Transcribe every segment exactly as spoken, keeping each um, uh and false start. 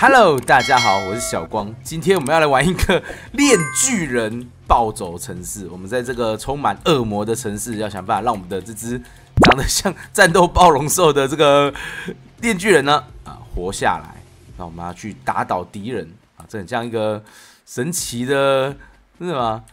Hello， 大家好，我是小光。今天我们要来玩一个链巨人暴走城市。我们在这个充满恶魔的城市，要想办法让我们的这只长得像战斗暴龙兽的这个链巨人呢啊活下来。那我们要去打倒敌人啊，这很像一个神奇的是什么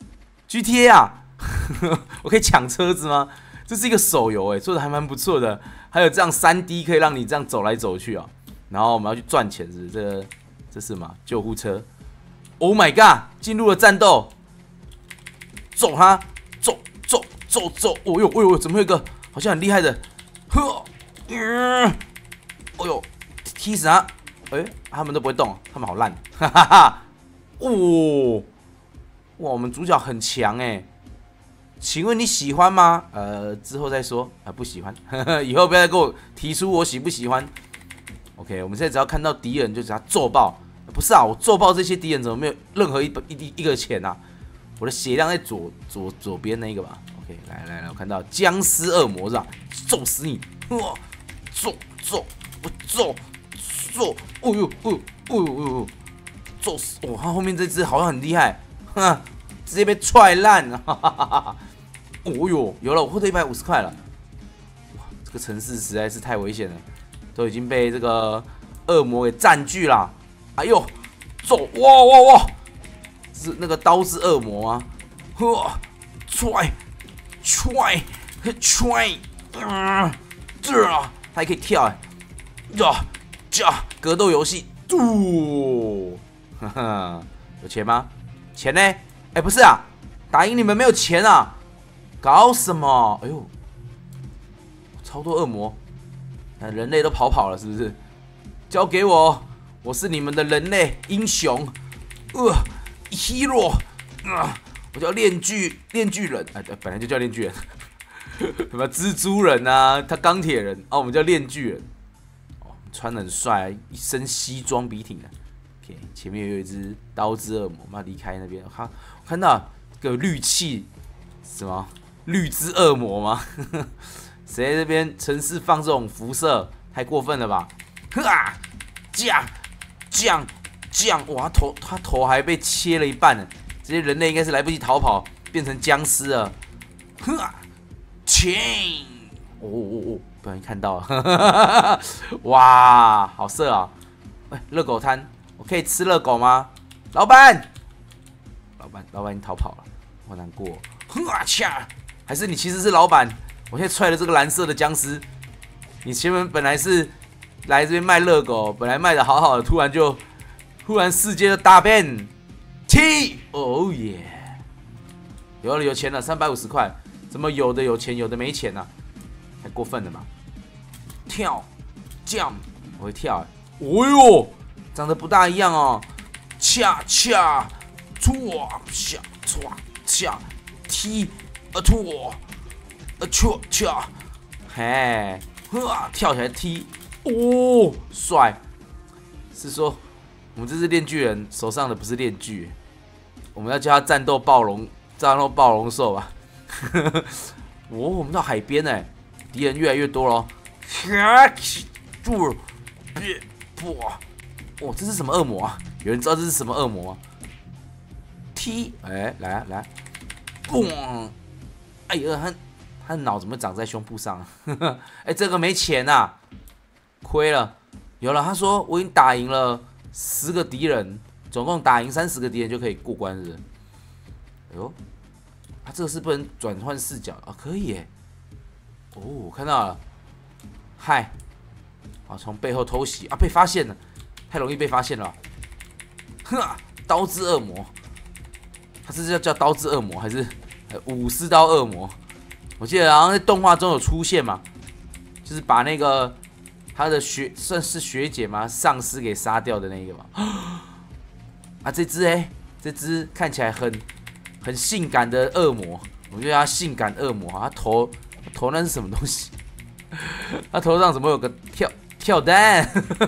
G T A 啊？我可以抢车子吗？这是一个手游哎，做的还蛮不错的。还有这样 三 D 可以让你这样走来走去啊。然后我们要去赚钱，是不是？这个这是什么？救护车 ！Oh my god！ 进入了战斗，揍他，揍揍揍揍！哦呦哦呦，怎么会有一个好像很厉害的？呵，嗯，哦呦，踢死他！哎、欸，他们都不会动，他们好烂，哈哈哈！哦，哇，我们主角很强哎。请问你喜欢吗？呃，之后再说啊，不喜欢，呵呵，以后不要再给我提出我喜不喜欢。OK， 我们现在只要看到敌人就只要揍爆，不是啊，我揍爆这些敌人怎么没有任何一一一个钱啊？我的血量在左左左边那个吧。OK， 来来来，我看到僵尸恶魔是吧？揍死你！哇，揍揍我揍揍！哦呦哦呦哦呦哦呦，揍死！哦，他后面这只好像很厉害，哼，直接被踹烂了，哈哈哈哈！哦呦，有了，我获得一百五十块了。哇，这个城市实在是太危险了。都已经被这个恶魔给占据了，哎呦，走！哇哇哇！是那个刀是恶魔吗？呵，踹踹踹！嗯，这啊，他还可以跳哎！呀呀，格斗游戏，嘟！哈哈，有钱吗？钱呢？哎，不是啊，打赢你们没有钱啊？搞什么？哎呦，超多恶魔！人类都跑跑了，是不是？交给我，我是你们的人类英雄，呃 ，hero， 啊，我叫链巨链巨人，哎、啊，本来就叫链巨人，什么蜘蛛人啊，他钢铁人啊，我们叫链巨人，哦，穿得很帅，一身西装笔挺的。OK， 前面有一只刀之恶魔，我们要离开那边。哈，我看到个绿气，什么绿之恶魔吗？谁在这边城市放这种辐射，太过分了吧！哈，降降降！哇，他头他头还被切了一半呢。这些人类应该是来不及逃跑，变成僵尸了。哈，切！哦哦哦，不小心看到了。哇，好色啊！哎，热狗摊，我可以吃热狗吗？老板，老板，老板，你逃跑了，好难过。哈恰，还是你其实是老板？我现在踹了这个蓝色的僵尸，你前面本来是来这边卖热狗，本来卖的好好的，突然就突然世界就大变。T， 哦耶！有了，有钱了，三百五十块，怎么有的有钱，有的没钱啊？太过分了吧！跳 ，jump， 我会跳、欸，哦呦，长得不大一样哦。恰恰，错，恰错恰，T， 啊错。呃，跳跳，嘿，呵，跳起来踢，哦，帅！是说我们这是链巨人手上的不是链锯，我们要叫他战斗暴龙，战斗暴龙兽吧。哦，我们到海边哎，敌人越来越多了。住，别不，哦，这是什么恶魔啊？有人知道这是什么恶魔吗？踢，哎，来啊来，嘣！哎呀，他。他的脑怎么长在胸部上啊？哎、欸，这个没钱啊，亏了。有了，他说我已经打赢了十个敌人，总共打赢三十个敌人就可以过关了。哎呦，他、啊、这个是不能转换视角啊？可以耶。哦，我看到了。嗨，啊，从背后偷袭啊，被发现了，太容易被发现了。呵，刀之恶魔，他这是要叫刀之恶魔还是武士刀恶魔？我记得好像在动画中有出现嘛，就是把那个他的学算是学姐嘛，上司给杀掉的那个嘛。啊，这只哎，这只看起来很很性感的恶魔，我觉得他性感恶魔，他头头那是什么东西？他头上怎么有个跳跳蛋？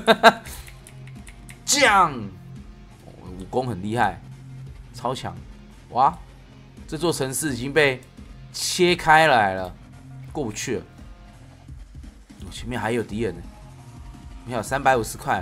酱、哦，武功很厉害，超强！哇，这座城市已经被切开来了，过不去了。我前面还有敌人呢，你看有三百五十块，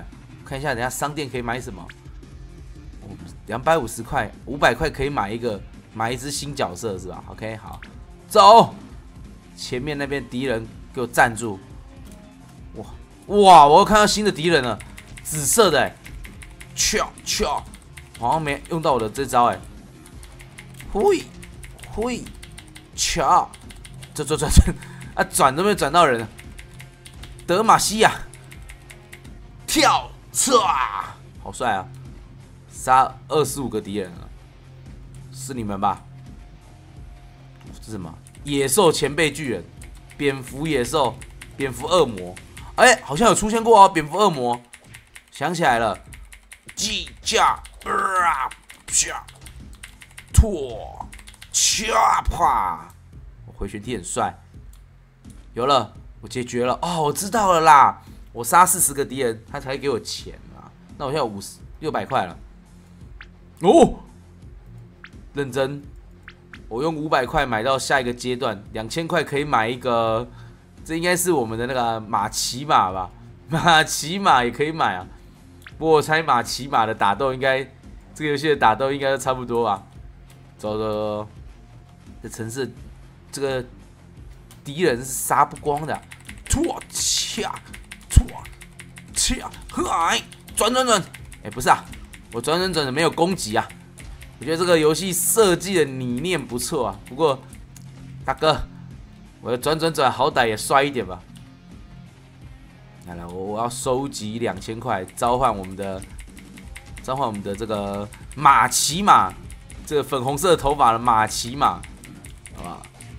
看一下，等下商店可以买什么？两百五十块，五百块可以买一个，买一只新角色是吧 ？OK， 好，走。前面那边敌人给我站住！哇哇，我又看到新的敌人了，紫色的哎，跳跳，好像没用到我的这招哎。嘿，嘿，跳，转转转转，啊转都没有转到人了。德玛西亚，跳，唰，好帅啊！杀二十五个敌人了，是你们吧？这是什么？野兽前辈巨人，蝙蝠野兽，蝙蝠恶魔，哎、欸，好像有出现过哦，蝙蝠恶魔，想起来了，计价啊，啪，拓，恰啪，我回旋踢很帅，有了，我解决了，哦，我知道了啦，我杀四十个敌人，他才给我钱啊，那我现在有五十六百块了，哦，认真。我用五百块买到下一个阶段，两千块可以买一个，这应该是我们的那个马奇马吧？马奇马也可以买啊。不过我猜马奇马的打斗应该，这个游戏的打斗应该都差不多吧？走走走，这城市这个敌人是杀不光的。错恰错恰嗨，转转转，哎，不是啊，我转转转的没有攻击啊。我觉得这个游戏设计的理念不错啊，不过大哥，我的转转转好歹也帅一点吧。来来，我我要收集两千块，召唤我们的召唤我们的这个马奇马，这个粉红色头发的马奇马，好吧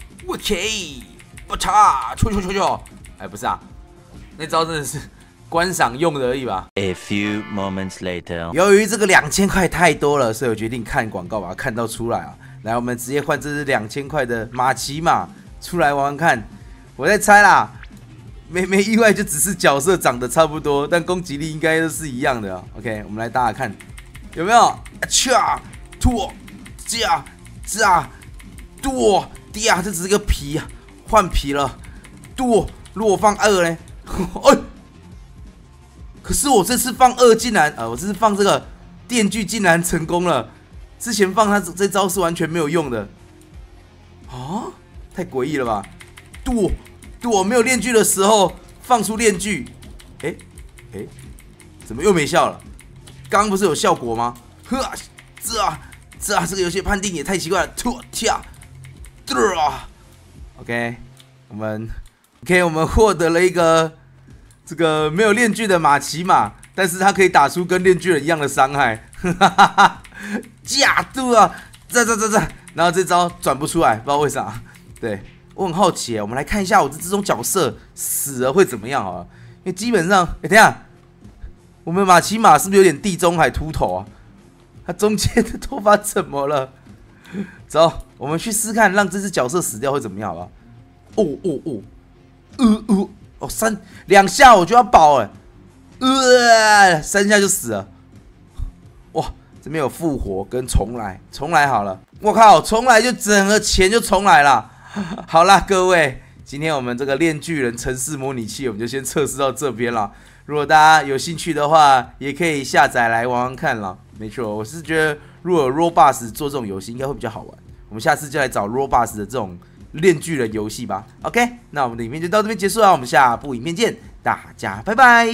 ？OK， 不差，出去出去！哎，不是啊，那招真的是观赏用的而已吧。 A few moments later， 由于这个两千块太多了，所以我决定看广告把它看到出来啊。来，我们直接换这只两千块的马奇马出来玩玩看。我在猜啦，没没意外就只是角色长得差不多，但攻击力应该都是一样的、啊。OK， 我们来打打看，有没有？恰，吐，加，加，剁，呀，这只是个皮啊，换皮了。剁，如果放二呢？哎。可是我这次放二竟然，呃，我这次放这个电锯竟然成功了。之前放他这招是完全没有用的，啊，太诡异了吧？对，对我没有链锯的时候放出链锯，哎、欸，哎、欸，怎么又没效了？刚刚不是有效果吗？呵，这啊，这啊，这个游戏判定也太奇怪了。突跳，对啊 ，OK， 我们 OK， 我们获得了一个。这个没有链锯的马奇马，但是他可以打出跟链锯人一样的伤害，哈哈哈哈！假的啊，这这这这，然后这招转不出来，不知道为啥。对我很好奇，我们来看一下我这这种角色死了会怎么样好了，因为基本上，哎，等一下，我们马奇马是不是有点地中海秃头啊？他中间的头发怎么了？走，我们去试看，让这只角色死掉会怎么样，好不好？哦哦哦，呃呃。哦，三两下我就要爆了，呃，三下就死了。哇，这边有复活跟重来，重来好了。我靠，重来就整个钱就重来了。好啦，各位，今天我们这个链锯人城市模拟器，我们就先测试到这边了。如果大家有兴趣的话，也可以下载来玩玩看了。没错，我是觉得如果有 Roblox 做这种游戏，应该会比较好玩。我们下次就来找 Roblox 的这种。链锯人游戏吧 ，OK， 那我们的影片就到这边结束了，我们下部影片见，大家拜拜。